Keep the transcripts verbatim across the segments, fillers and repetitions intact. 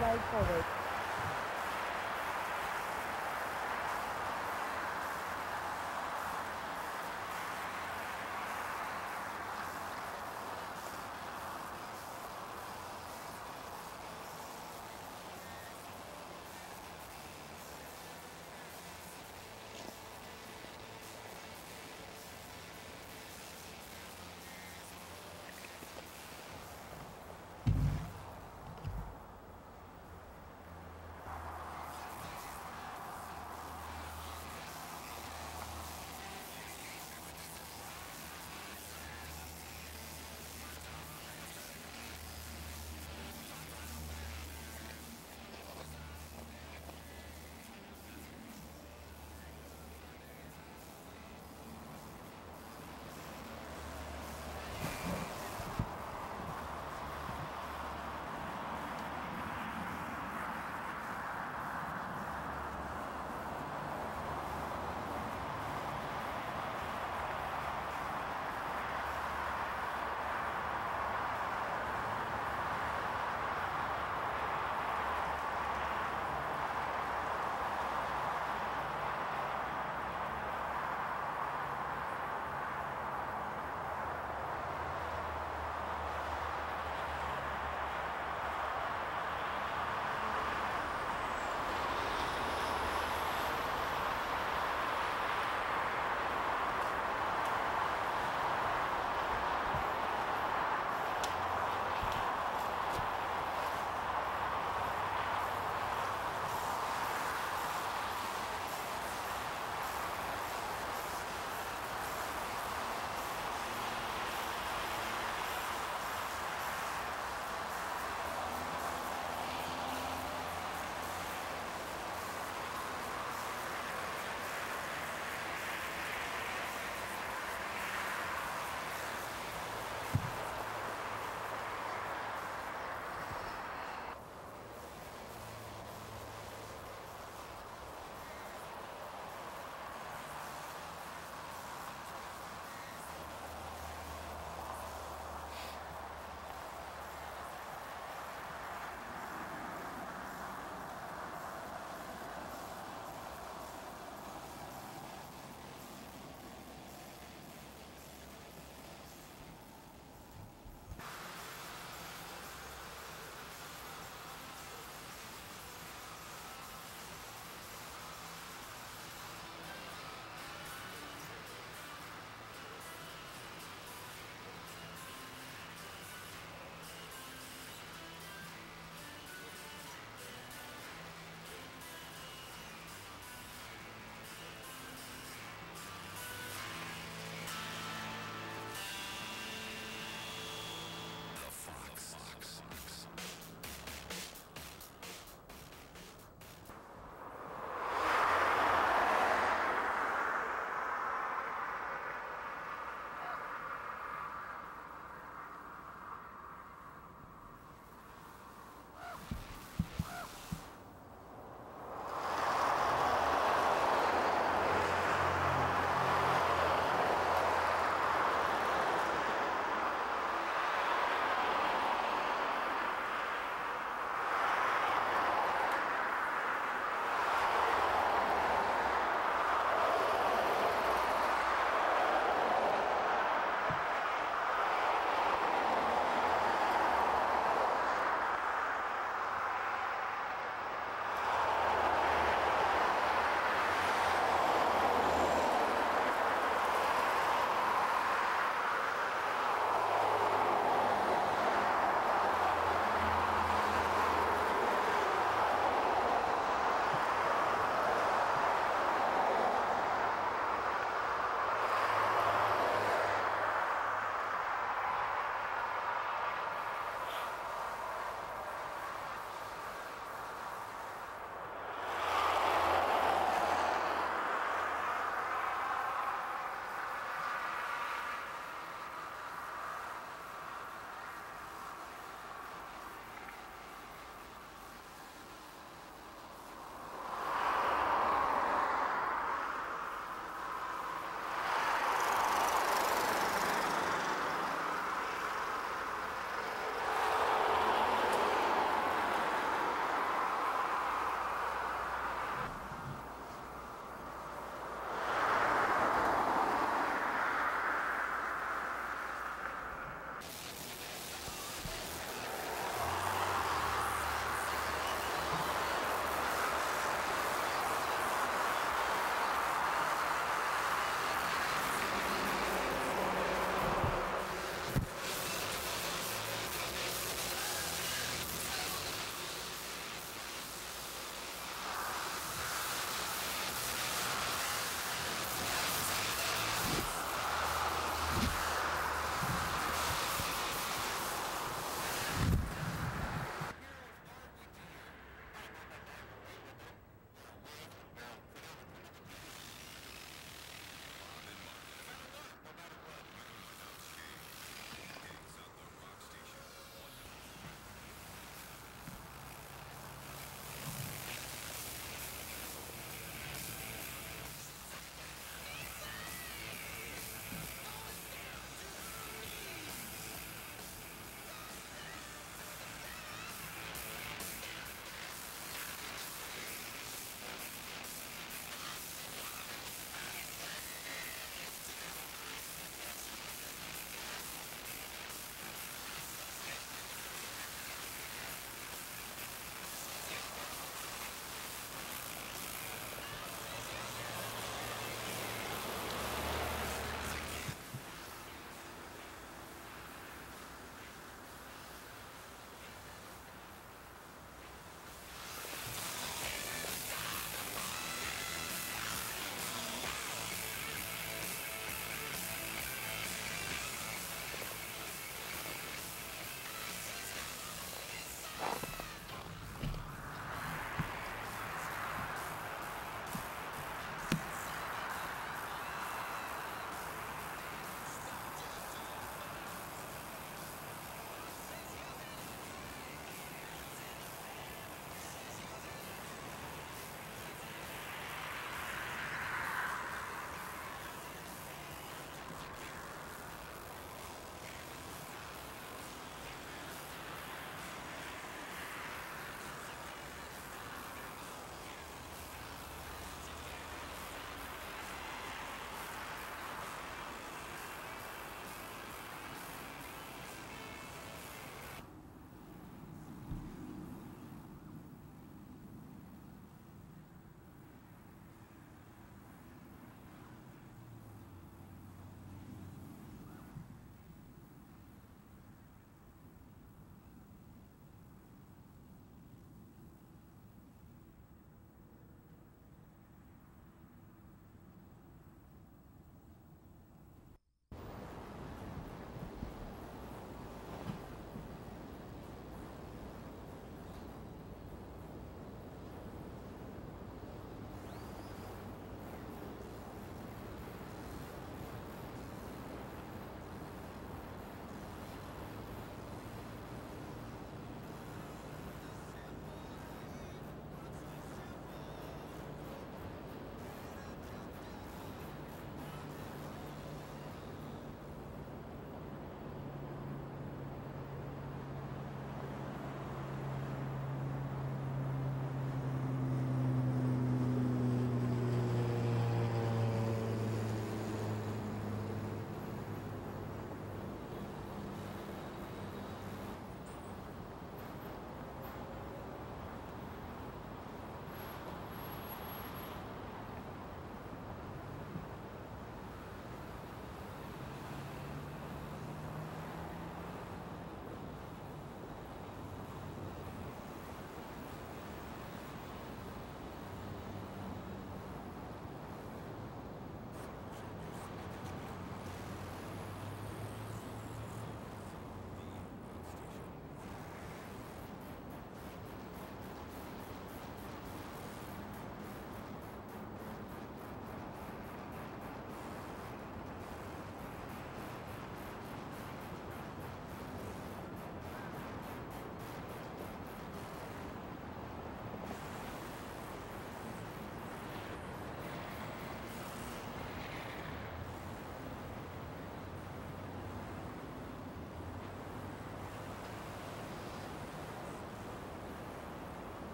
slide forward.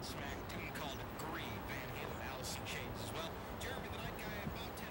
Smack tune called Grieve. Van Halen, Alice in Chains as well. Jeremy the Night Guy, about ten.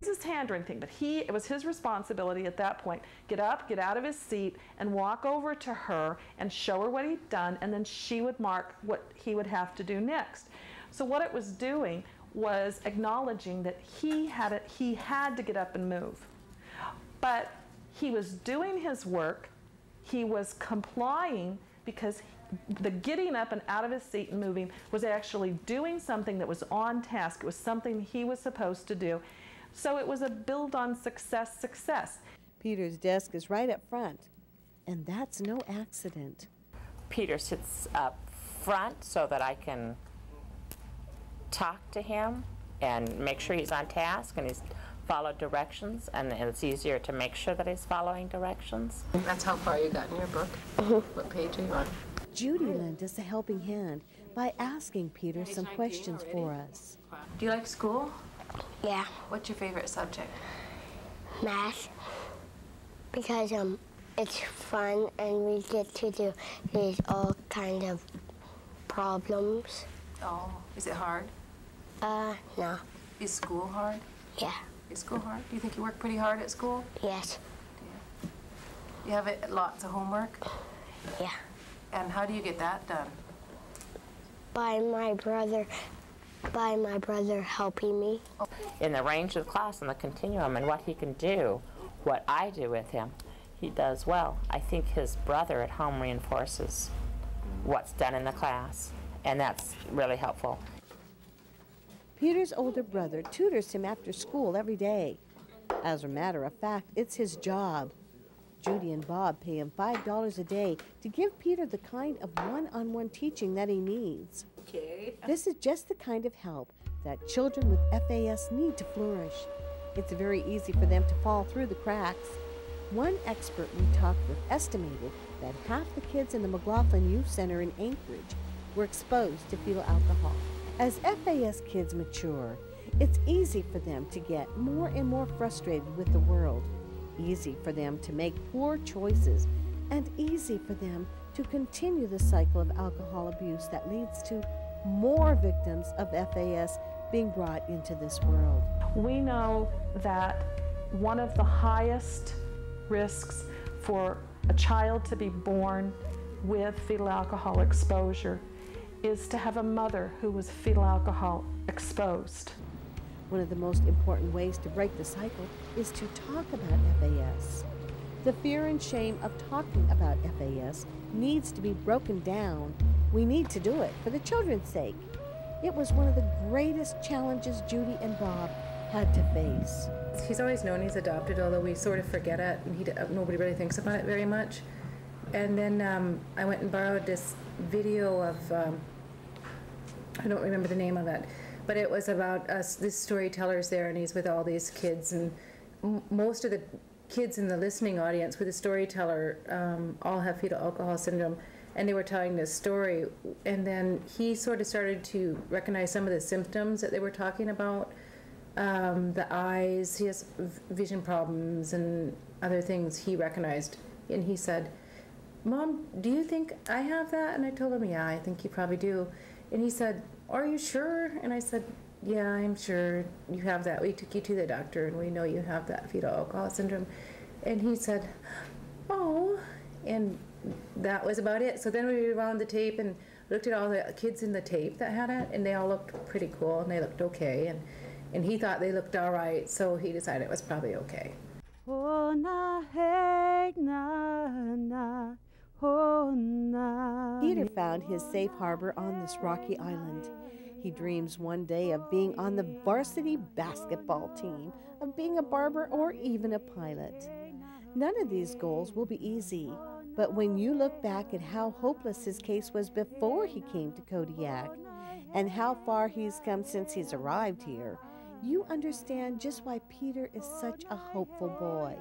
his hand or anything, but he, it was his responsibility at that point, get up, get out of his seat, and walk over to her and show her what he'd done, and then she would mark what he would have to do next. So what it was doing was acknowledging that he had, a, he had to get up and move. But he was doing his work, he was complying, because the getting up and out of his seat and moving was actually doing something that was on task. It was something he was supposed to do. So it was a build on success, success. Peter's desk is right up front, and that's no accident. Peter sits up front so that I can talk to him and make sure he's on task and he's followed directions, and it's easier to make sure that he's following directions. That's how far you got in your book? What page are you on? Judy lent us a helping hand by asking Peter some questions for us. Do you like school? Yeah, What's your favorite subject? math, because um, it's fun and we get to do these all kind of problems. Oh, is it hard? Uh, no, Is school hard? yeah, Is school hard? Do you think you work pretty hard at school? yes, You have it, lots of homework? yeah. And how do you get that done? By my brother, by my brother helping me. In the range of the class and the continuum and what he can do, what I do with him, he does well. I think his brother at home reinforces what's done in the class, and that's really helpful. Peter's older brother tutors him after school every day. As a matter of fact, it's his job. Judy and Bob pay him five dollars a day to give Peter the kind of one-on-one teaching that he needs. Okay. This is just the kind of help that children with F A S need to flourish. It's very easy for them to fall through the cracks. One expert we talked with estimated that half the kids in the McLaughlin Youth Center in Anchorage were exposed to fetal alcohol. As F A S kids mature, it's easy for them to get more and more frustrated with the world, easy for them to make poor choices, and easy for them to continue the cycle of alcohol abuse that leads to more victims of F A S being brought into this world. We know that one of the highest risks for a child to be born with fetal alcohol exposure is to have a mother who was fetal alcohol exposed. One of the most important ways to break the cycle is to talk about F A S. The fear and shame of talking about F A S needs to be broken down. We need to do it for the children's sake. It was one of the greatest challenges Judy and Bob had to face. He's always known he's adopted, although we sort of forget it, and he, nobody really thinks about it very much. And then um, I went and borrowed this video of, um, I don't remember the name of it, but it was about us, this storyteller's there, and he's with all these kids, and m most of the kids in the listening audience with the storyteller um, all have fetal alcohol syndrome, and they were telling this story, and then he sort of started to recognize some of the symptoms that they were talking about. Um, the eyes, he has vision problems and other things he recognized, and he said, "Mom, do you think I have that?" And I told him, "Yeah, I think you probably do." And he said, "Are you sure?" And I said, "Yeah, I'm sure you have that. We took you to the doctor and we know you have that fetal alcohol syndrome." And he said, "Oh," and that was about it. So then we rewound the tape and looked at all the kids in the tape that had it, and they all looked pretty cool and they looked okay, and, and he thought they looked all right, so he decided it was probably okay. Oh, na, hey, na, na, oh, na. Peter found his safe harbor on this rocky island. He dreams one day of being on the varsity basketball team, of being a barber, or even a pilot. None of these goals will be easy, but when you look back at how hopeless his case was before he came to Kodiak, and how far he's come since he's arrived here, you understand just why Peter is such a hopeful boy.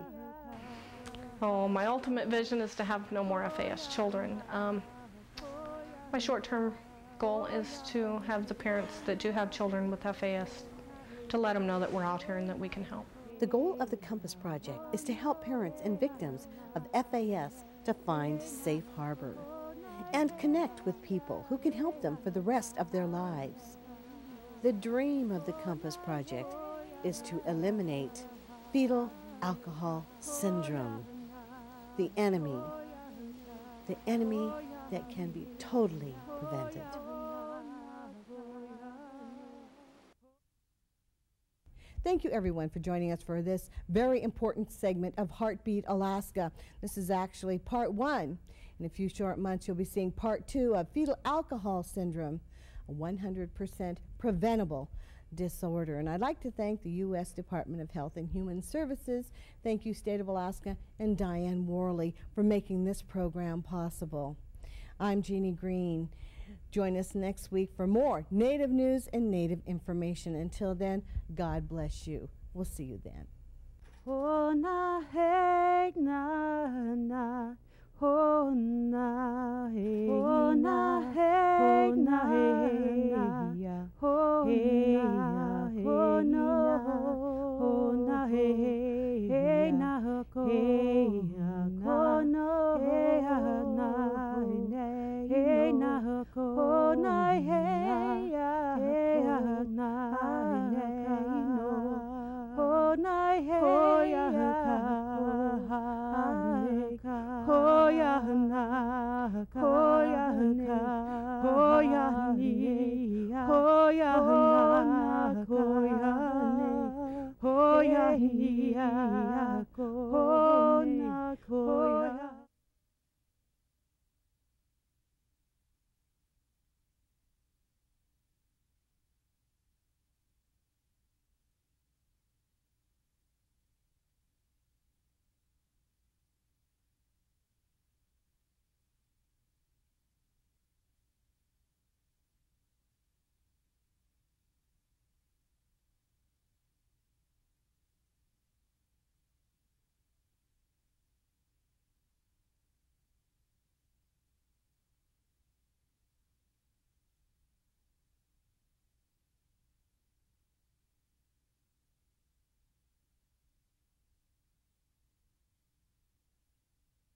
Oh, my ultimate vision is to have no more F A S children. Um, my short-term goal is to have the parents that do have children with F A S, to let them know that we're out here and that we can help. The goal of the Compass Project is to help parents and victims of F A S to find safe harbor and connect with people who can help them for the rest of their lives. The dream of the Compass Project is to eliminate fetal alcohol syndrome, the enemy, the enemy that can be totally prevented. Thank you everyone for joining us for this very important segment of Heartbeat Alaska. This is actually part one. In a few short months you'll be seeing part two of Fetal Alcohol Syndrome, a one hundred percent preventable disorder. And I'd like to thank the U S Department of Health and Human Services, thank you State of Alaska, and Diane Worley for making this program possible. I'm Jeannie Green. Join us next week for more Native news and Native information. Until then, God bless you. We'll see you then.